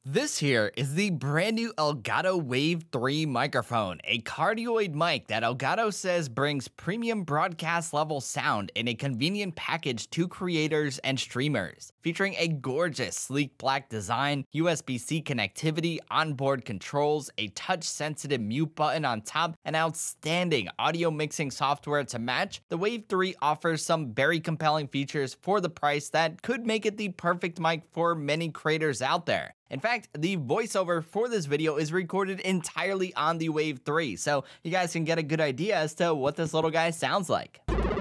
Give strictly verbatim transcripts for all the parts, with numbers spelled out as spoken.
This here is the brand new Elgato Wave three microphone, a cardioid mic that Elgato says brings premium broadcast level sound in a convenient package to creators and streamers. Featuring a gorgeous sleek black design, U S B C connectivity, onboard controls, a touch sensitive mute button on top, and outstanding audio mixing software to match, the Wave three offers some very compelling features for the price that could make it the perfect mic for many creators out there. In fact, the voiceover for this video is recorded entirely on the Wave three, so you guys can get a good idea as to what this little guy sounds like.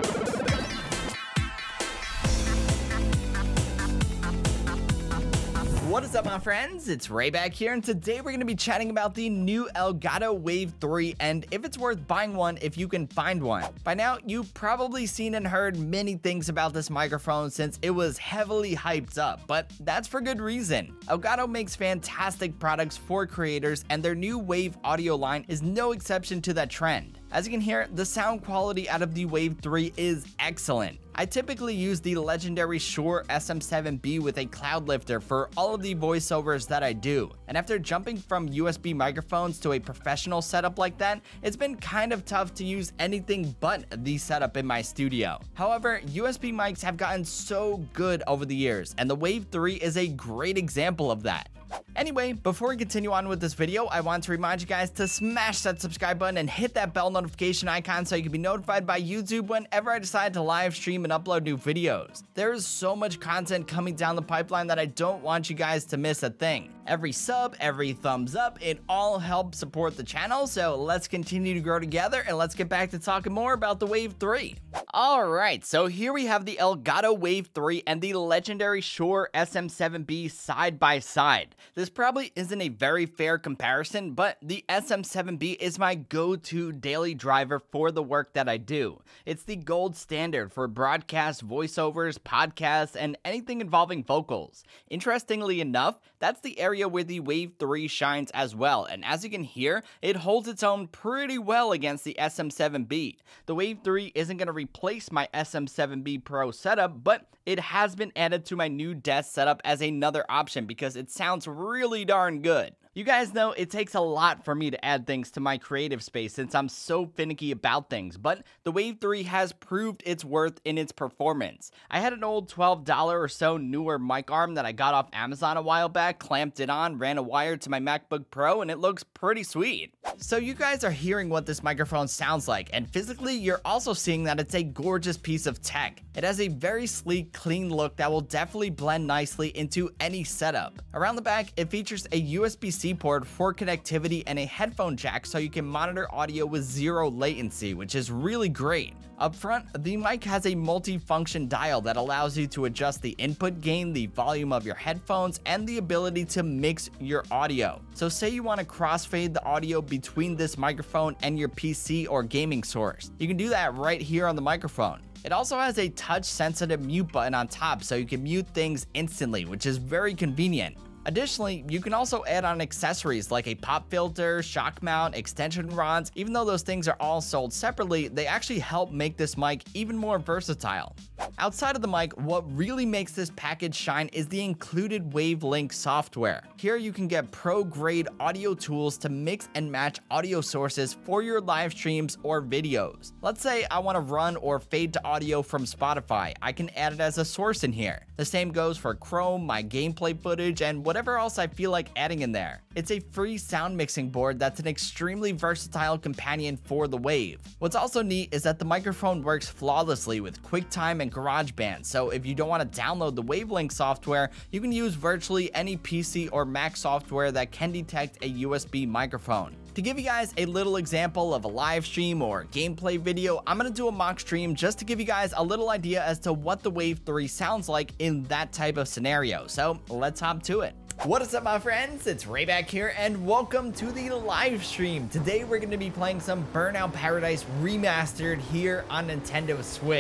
What is up, my friends? It's Ray back here, and today we're going to be chatting about the new Elgato Wave three and if it's worth buying one if you can find one. By now, you've probably seen and heard many things about this microphone since it was heavily hyped up, but that's for good reason. Elgato makes fantastic products for creators, and their new Wave audio line is no exception to that trend. As you can hear, the sound quality out of the Wave three is excellent. I typically use the legendary Shure S M seven B with a cloud lifter for all of the voiceovers that I do. And after jumping from U S B microphones to a professional setup like that, it's been kind of tough to use anything but the setup in my studio. However, U S B mics have gotten so good over the years, and the Wave three is a great example of that. Anyway, before we continue on with this video, I want to remind you guys to smash that subscribe button and hit that bell notification icon so you can be notified by YouTube whenever I decide to live stream and upload new videos. There is so much content coming down the pipeline that I don't want you guys to miss a thing. Every sub, every thumbs up, it all helps support the channel, so let's continue to grow together and let's get back to talking more about the Wave three. Alright, so here we have the Elgato Wave three and the legendary Shure S M seven B side by side. This probably isn't a very fair comparison, but the S M seven B is my go-to daily driver for the work that I do. It's the gold standard for broadcast voiceovers, podcasts, and anything involving vocals. Interestingly enough, that's the area where the Wave three shines as well, and as you can hear, it holds its own pretty well against the S M seven B. The Wave three isn't going to replace my S M seven B Pro setup, but it has been added to my new desk setup as another option because it sounds really darn good. You guys know it takes a lot for me to add things to my creative space since I'm so finicky about things, but the Wave three has proved its worth in its performance. I had an old twelve dollar or so newer mic arm that I got off Amazon a while back, clamped it on, ran a wire to my MacBook Pro, and it looks pretty sweet. So you guys are hearing what this microphone sounds like, and physically you're also seeing that it's a gorgeous piece of tech. It has a very sleek, clean look that will definitely blend nicely into any setup. Around the back, it features a U S B C port for connectivity and a headphone jack so you can monitor audio with zero latency, which is really great. Up front, the mic has a multi-function dial that allows you to adjust the input gain, the volume of your headphones, and the ability to mix your audio. So say you want to crossfade the audio between this microphone and your P C or gaming source. You can do that right here on the microphone. It also has a touch-sensitive mute button on top so you can mute things instantly, which is very convenient. Additionally, you can also add on accessories like a pop filter, shock mount, extension rods. Even though those things are all sold separately, they actually help make this mic even more versatile. Outside of the mic, what really makes this package shine is the included WaveLink software. Here you can get pro-grade audio tools to mix and match audio sources for your live streams or videos. Let's say I want to run or fade to audio from Spotify. I can add it as a source in here. The same goes for Chrome, my gameplay footage, and whatever else I feel like adding in there. It's a free sound mixing board that's an extremely versatile companion for the Wave. What's also neat is that the microphone works flawlessly with QuickTime and GarageBand, so if you don't want to download the WaveLink software, you can use virtually any P C or Mac software that can detect a U S B microphone. To give you guys a little example of a live stream or gameplay video, I'm going to do a mock stream just to give you guys a little idea as to what the Wave three sounds like in that type of scenario. So let's hop to it. What is up, my friends? It's Ray back here, and welcome to the live stream. Today we're going to be playing some Burnout Paradise Remastered here on Nintendo Switch.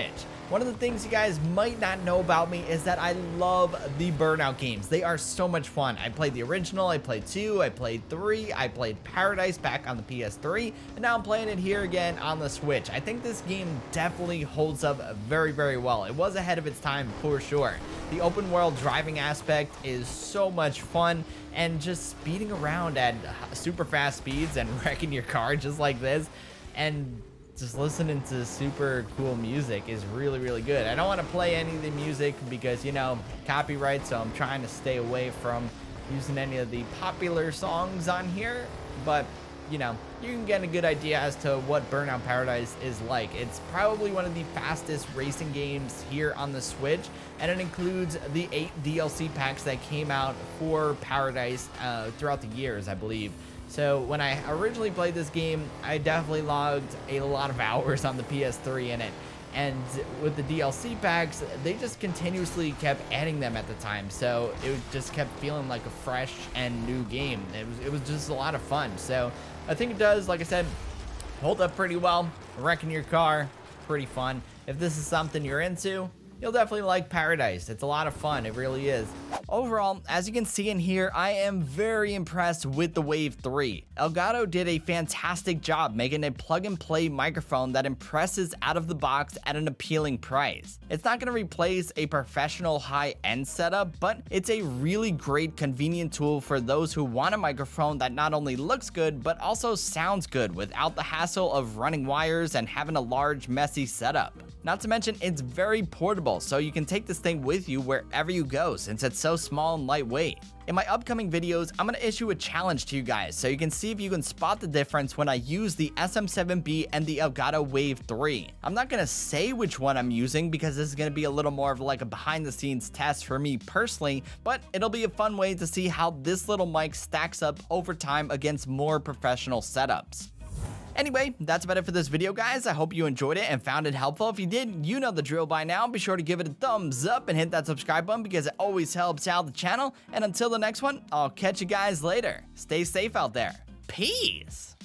One of the things you guys might not know about me is that I love the Burnout games. They are so much fun. I played the original, I played two, I played three, I played Paradise back on the P S three, and now I'm playing it here again on the Switch. I think this game definitely holds up very, very well. It was ahead of its time for sure. The open world driving aspect is so much fun, and just speeding around at super fast speeds and wrecking your car just like this, and just listening to super cool music is really, really good. I don't want to play any of the music because, you know, copyright, so I'm trying to stay away from using any of the popular songs on here, but you know, you can get a good idea as to what Burnout Paradise is like. It's probably one of the fastest racing games here on the Switch, and it includes the eight D L C packs that came out for Paradise uh, throughout the years, I believe. So when I originally played this game, I definitely logged a lot of hours on the P S three in it. And with the D L C packs, they just continuously kept adding them at the time. So it just kept feeling like a fresh and new game. It was, it was just a lot of fun. So I think it does, like I said, hold up pretty well. Wrecking your car, pretty fun. If this is something you're into, you'll definitely like Paradise. It's a lot of fun, it really is. Overall, as you can see in here, I am very impressed with the Wave three. Elgato did a fantastic job making a plug-and-play microphone that impresses out of the box at an appealing price. It's not going to replace a professional high-end setup, but it's a really great convenient tool for those who want a microphone that not only looks good, but also sounds good without the hassle of running wires and having a large, messy setup. Not to mention, it's very portable, so you can take this thing with you wherever you go since it's so small and lightweight. In my upcoming videos, I'm going to issue a challenge to you guys so you can see if you can spot the difference when I use the S M seven B and the Elgato Wave three. I'm not going to say which one I'm using because this is going to be a little more of like a behind the scenes test for me personally, but it'll be a fun way to see how this little mic stacks up over time against more professional setups. Anyway, that's about it for this video, guys. I hope you enjoyed it and found it helpful. If you did, you know the drill by now. Be sure to give it a thumbs up and hit that subscribe button because it always helps out the channel. And until the next one, I'll catch you guys later. Stay safe out there. Peace.